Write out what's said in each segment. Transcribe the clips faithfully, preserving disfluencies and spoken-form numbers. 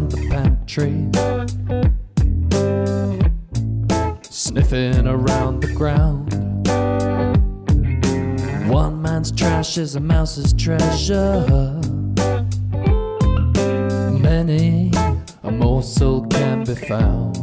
around the pantry, sniffing around the ground. One man's trash is a mouse's treasure. Many a morsel can be found.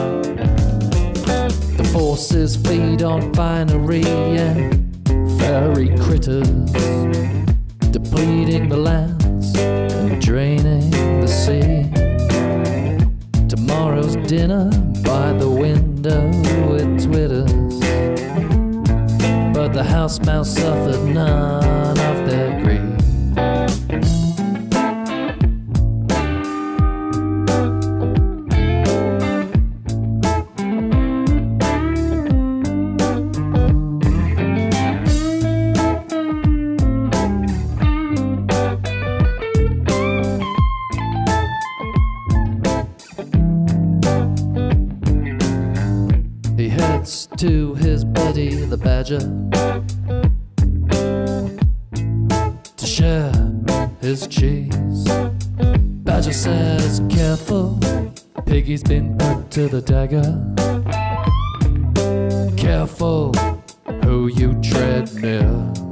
The forces feed on finery and fairy critters, depleting the lands and draining the sea. Tomorrow's dinner by the window it twitters, but the house mouse suffered none of their greed. He heads to his buddy the badger to share his cheese. Badger says, careful, piggy's been put to the dagger. Careful who you tread near.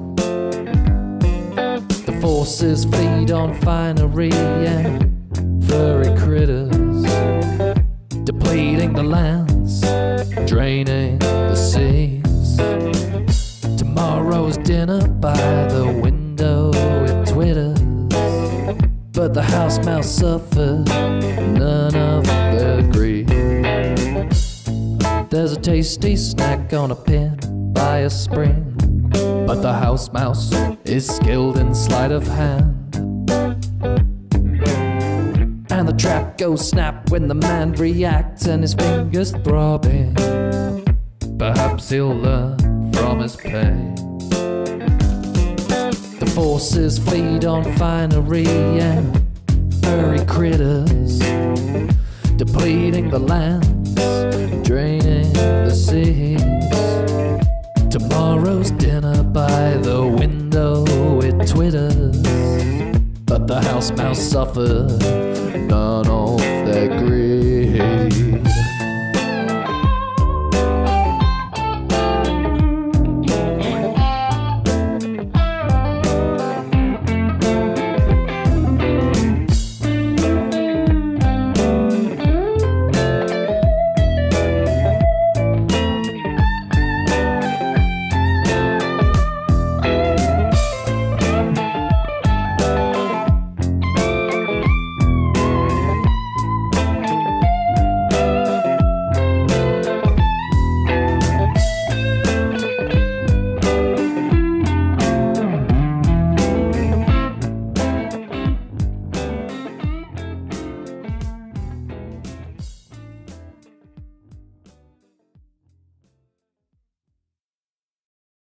The forces feed on finery and furry critters, depleting the lands, draining the seas. Tomorrow's dinner by the window it twitters, but the house mouse suffered none of their greed. There's a tasty snack on a pin by a spring, but the house mouse is skilled in sleight of hand. And the trap goes snap when the man reacts and his fingers throbbing. Perhaps he'll learn from his pain. The forces feed on finery and furry critters, depleting the lands, draining the seas. Tomorrow's dinner by the window it twitters, but the house mouse suffered none of